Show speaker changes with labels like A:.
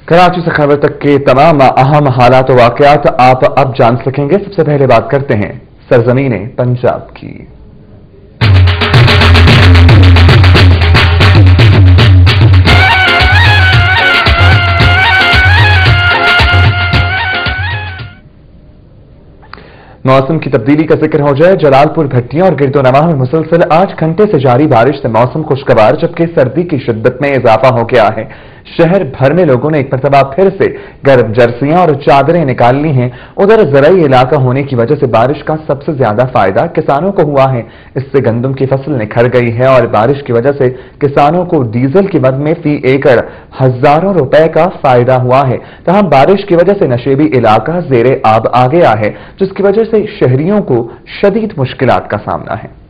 A: कराची से खबर तक के तमाम अहम हालात और वाकयात आप अब जान सकेंगे। सबसे पहले बात करते हैं सरजमीन पंजाब की। मौसम की तब्दीली का जिक्र हो जाए, जलालपुर, भट्टियां और गिरदोनवा में मुसलसल 8 घंटे से जारी बारिश से मौसम खुशगवार, जबकि सर्दी की शिद्दत में इजाफा हो गया है। शहर भर में लोगों ने एक मरतबा फिर से गर्म जर्सियां और चादरें निकाल ली हैं। उधर ज़राई इलाका होने की वजह से बारिश का सबसे ज्यादा फायदा किसानों को हुआ है। इससे गंदम की फसल निखर गई है और बारिश की वजह से किसानों को डीजल की मद में फी एकड़ हजारों रुपए का फायदा हुआ है। तमाम बारिश की वजह से नशेबी इलाका जेरे आब आ गया है, जिसकी वजह से शहरियों को शदीद मुश्किलात का सामना है।